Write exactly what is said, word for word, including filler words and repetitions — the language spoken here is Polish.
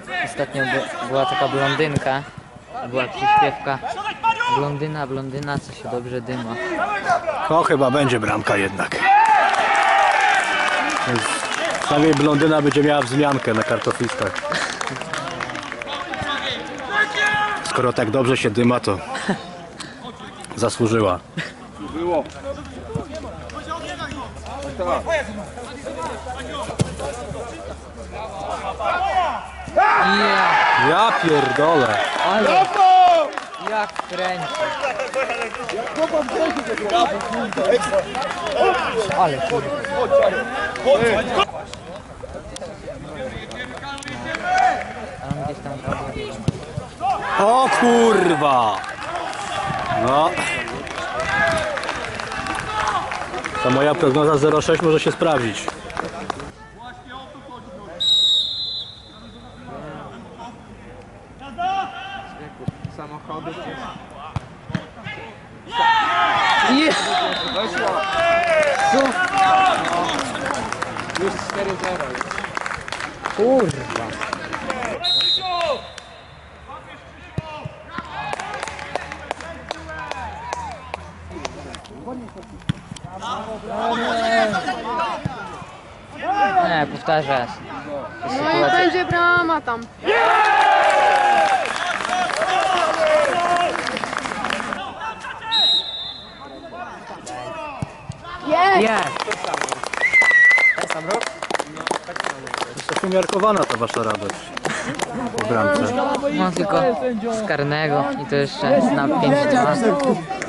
Ostatnio by, była taka blondynka, była przyśpiewka blondyna, blondyna, co się dobrze dyma. To chyba będzie bramka jednak. Więc przynajmniej blondyna będzie miała wzmiankę na kartofliskach. Skoro tak dobrze się dyma, to zasłużyła. Było. Ja, Ja pierdolę. ale jak kręci. Ale kurwa. A on gdzieś tam robi. O kurwa! No. To moja prognoza zero sześć może się sprawdzić. Samochody. Je! Weszło. Już cztery zero. Kurwa. Nie, powtarzasz. No i będzie brama tam. Jest! Jest! Jest umiarkowana ta wasza radość po bramce. No tylko z karnego i to jeszcze na pięć dwa.